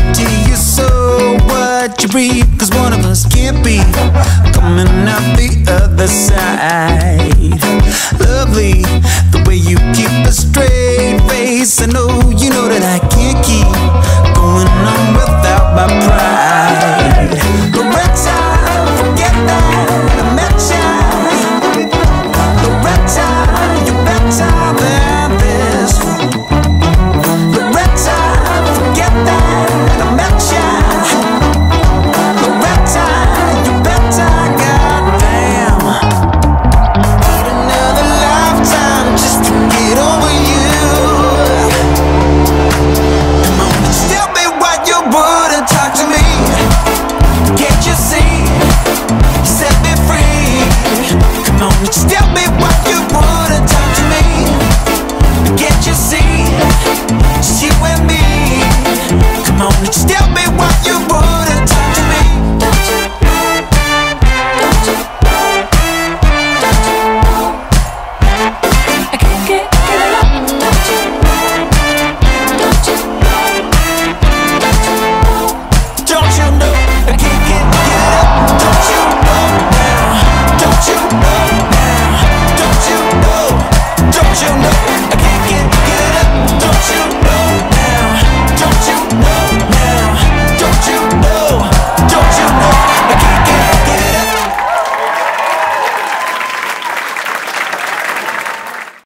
to you, so what you breathe, 'cause one of us can't be coming out the other side. Lovely, the way you keep a straight face. I know you know that I can't keep